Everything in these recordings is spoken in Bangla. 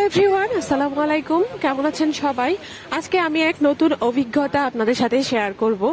এভরিওয়ান, আসসালামু আলাইকুম। কেমন আছেন সবাই? আজকে আমি এক নতুন অভিজ্ঞতা আপনাদের সাথে শেয়ার করব।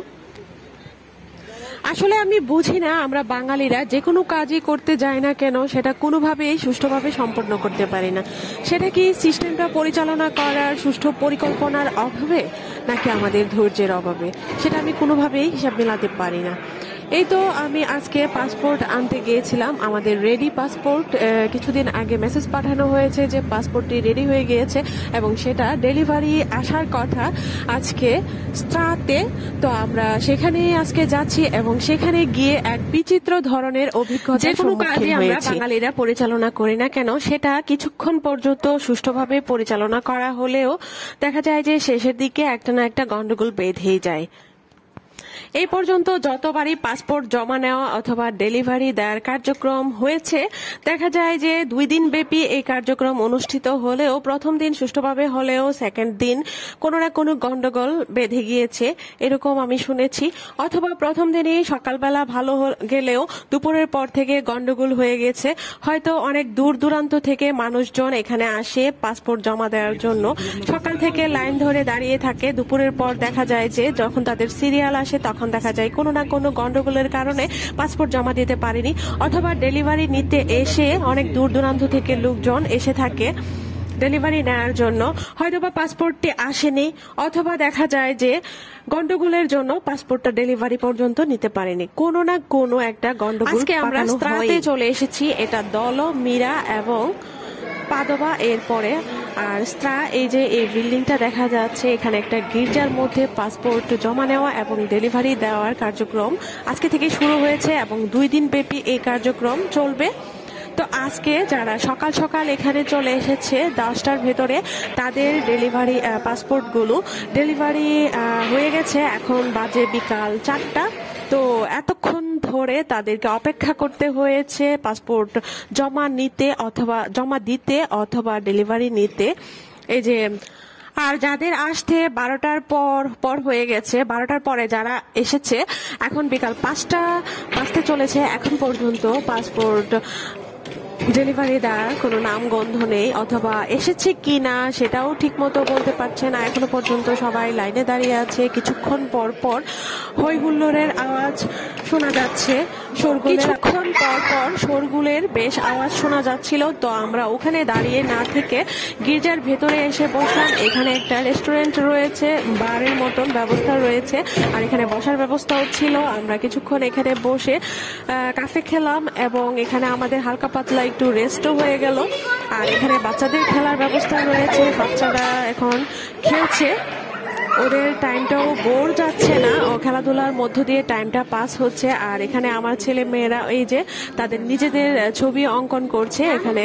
আসলে আমি বুঝি না, আমরা বাঙালিরা যে কোনো কাজই করতে যাই না কেন সেটা কোনোভাবেই সুষ্ঠুভাবে সম্পন্ন করতে পারি না। সেটা কি সিস্টেমটা পরিচালনা করার সুষ্ঠু পরিকল্পনার অভাবে, নাকি আমাদের ধৈর্যের অভাবে, সেটা আমি কোনোভাবেই হিসাব মেলাতে পারি না। এই তো আমি আজকে পাসপোর্ট আনতে গিয়েছিলাম, আমাদের রেডি পাসপোর্ট। কিছুদিন আগে মেসেজ পাঠানো হয়েছে যে পাসপোর্টটি রেডি হয়ে গিয়েছে এবং সেটা ডেলিভারি আসার কথা আজকে স্ট্রাতে। তো আমরা সেখানে আজকে যাচ্ছি এবং সেখানে গিয়ে এক বিচিত্র ধরনের অভিজ্ঞতা। যে কোনো কাজে আমরা বাঙালিরা পরিচালনা করি না কেন সেটা কিছুক্ষণ পর্যন্ত সুষ্ঠুভাবে পরিচালনা করা হলেও দেখা যায় যে শেষের দিকে একটা না একটা গন্ডগোল বেঁধেই যায়। এই পর্যন্ত যতবারই পাসপোর্ট জমা নেওয়া অথবা ডেলিভারি দেওয়ার কার্যক্রম হয়েছে, দেখা যায় যে 2 দিন ব্যাপী এই কার্যক্রম অনুষ্ঠিত হলেও প্রথম দিন সুষ্ঠুভাবে হলেও সেকেন্ড দিন কোনো না কোনো গন্ডগোল বেঁধে গিয়েছে, এরকম আমি শুনেছি। অথবা প্রথম দিনই সকালবেলা ভালো গেলেও দুপুরের পর থেকে গন্ডগোল হয়ে গেছে। হয়তো অনেক দূর দূরান্ত থেকে মানুষজন এখানে আসে পাসপোর্ট জমা দেওয়ার জন্য, সকাল থেকে লাইন ধরে দাঁড়িয়ে থাকে। দুপুরের পর দেখা যায় যে যখন তাদের সিরিয়াল আসে তখন দেখা যায় কোনো না কোনো গন্ডগোলের কারণে পাসপোর্ট জমা দিতে পারেনি, অথবা ডেলিভারি নিতে এসে অনেক দূর দূরান্ত থেকে লোকজন এসে থাকে ডেলিভারি নেওয়ার জন্য, হয়তোবা পাসপোর্টটি আসেনি, অথবা দেখা যায় যে গন্ডগোলের জন্য পাসপোর্টটা ডেলিভারি পর্যন্ত নিতে পারেনি। কোনো না কোনো একটা গন্ডগোল। আজকে আমরা স্ট্রাতে চলে এসেছি, এটা দল মীরা এবং পাদবা এরপরে। আর স্ট্রা, এই যে এই বিল্ডিংটা দেখা যাচ্ছে, এখানে একটা গির্জার মধ্যে পাসপোর্ট জমা নেওয়া এবং ডেলিভারি দেওয়ার কার্যক্রম আজকে থেকে শুরু হয়েছে এবং 2 দিন ব্যাপী এই কার্যক্রম চলবে। তো আজকে যারা সকাল সকাল এখানে চলে এসেছে 10টার ভেতরে, তাদের ডেলিভারি পাসপোর্টগুলো ডেলিভারি হয়ে গেছে। এখন বাজে বিকাল 4টা। তো এতক্ষণ ধরে তাদেরকে অপেক্ষা করতে হয়েছে পাসপোর্ট জমা দিতে অথবা ডেলিভারি নিতে। এই যে, আর যাদের আসতে 12টার পর হয়ে গেছে, 12টার পরে যারা এসেছে, এখন বিকাল 5টা বাজতে চলেছে, এখন পর্যন্ত পাসপোর্ট ডেলিভারি দেওয়ার কোনো নামগন্ধ নেই, অথবা এসেছে কিনা সেটাও ঠিক মতো বলতে পারছে না। এখনো পর্যন্ত সবাই লাইনে দাঁড়িয়ে আছে। কিছুক্ষণ পর পর হই হুল্লোড়ের আওয়াজ শোনা যাচ্ছে, কিছুক্ষণ পর পর শোরগুলের বেশ আওয়াজ শোনা যাচ্ছিল। তো আমরা ওখানে দাঁড়িয়ে না থেকে গির্জার ভেতরে এসে বসলাম। এখানে একটা রেস্টুরেন্ট রয়েছে, বারের মতন ব্যবস্থা রয়েছে, আর এখানে বসার ব্যবস্থাও ছিল। আমরা কিছুক্ষণ এখানে বসে কাফে খেলাম এবং এখানে আমাদের হালকা পাতলা একটু রেস্টও হয়ে গেল। আর এখানে বাচ্চাদের খেলার ব্যবস্থা রয়েছে, বাচ্চারা এখন খেলছে, ওদের টাইমটাও বোর যাচ্ছে না, ও খেলাধুলার মধ্য দিয়ে টাইমটা পাস হচ্ছে। আর এখানে আমার ছেলে মেয়েরা এই যে তাদের নিজেদের ছবি অঙ্কন করছে। এখানে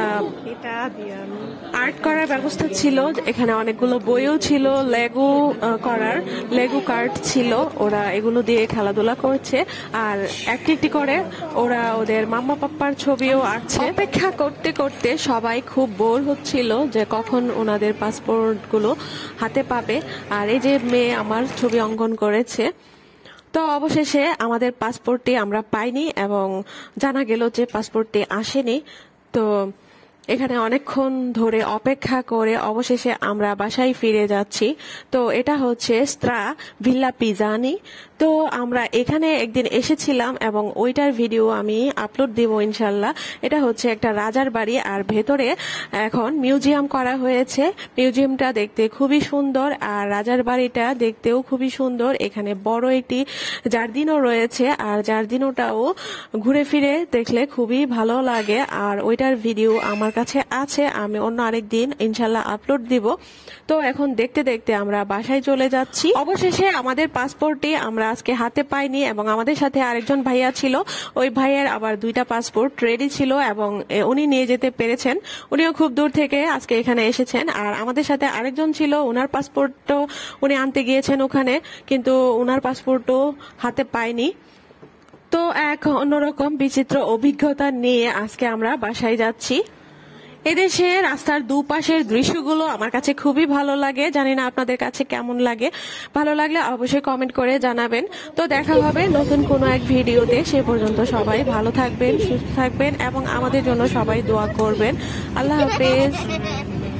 আর্ট করার ব্যবস্থা ছিল, এখানে অনেকগুলো বইও ছিল, লেগো কার্ড ছিল, ওরা এগুলো দিয়ে খেলাধুলা করছে। আর একটি করে ওরা ওদের মাম্মা পাপ্পার ছবিও আঁকছে। অপেক্ষা করতে করতে সবাই খুব বোর হচ্ছিল যে কখন ওনাদের পাসপোর্ট গুলো হাতে পাবে। আর এই যে মেয়ে আমার ছবি অঙ্কন করেছে। তো অবশেষে আমাদের পাসপোর্টটি আমরা পাইনি এবং জানা গেল যে পাসপোর্টটি আসেনি। তো এখানে অনেকক্ষণ ধরে অপেক্ষা করে অবশেষে আমরা বাসায় ফিরে যাচ্ছি। তো এটা হচ্ছে স্ত্রা ভিল্লা পিজানি। তো আমরা এখানে একদিন এসেছিলাম এবং ওইটার ভিডিও আমি আপলোড দিব ইনশাল্লাহ। এটা হচ্ছে একটা রাজার বাড়ি, আর ভেতরে এখন মিউজিয়াম করা হয়েছে। মিউজিয়ামটা দেখতে খুবই সুন্দর, আর রাজার বাড়িটা দেখতেও খুবই সুন্দর। এখানে বড় একটি জার্দিনও রয়েছে, আর জার্দিনোটাও ঘুরে ফিরে দেখলে খুবই ভালো লাগে। আর ওইটার ভিডিও আমার কাছে আছে, আমি অন্য আরেকদিন ইনশাল্লাহ আপলোড দিব। তো এখন দেখতে দেখতে আমরা বাসায় চলে যাচ্ছি। অবশেষে আমাদের পাসপোর্টটি আমরা আজকে হাতে পাইনি এবং আমাদের সাথে আরেকজন ভাইয়া ছিল, ওই ভাইয়ের আবার 2টা পাসপোর্ট রেডি ছিল এবং উনি নিয়ে যেতে পেরেছেন। উনিও খুব দূর থেকে আজকে এখানে এসেছেন। আর আমাদের সাথে আরেকজন ছিল, ওনার পাসপোর্টও উনি আনতে গিয়েছেন ওখানে, কিন্তু ওনার পাসপোর্টও হাতে পাইনি। তো এক অন্যরকম বিচিত্র অভিজ্ঞতা নিয়ে আজকে আমরা বাসায় যাচ্ছি। এদেশে রাস্তার দুপাশের দৃশ্যগুলো আমার কাছে খুবই ভালো লাগে, জানি না আপনাদের কাছে কেমন লাগে। ভালো লাগলে অবশ্যই কমেন্ট করে জানাবেন। তো দেখা হবে নতুন কোনো এক ভিডিওতে। সে পর্যন্ত সবাই ভালো থাকবেন, সুস্থ থাকবেন এবং আমাদের জন্য সবাই দোয়া করবেন। আল্লাহ হাফেজ।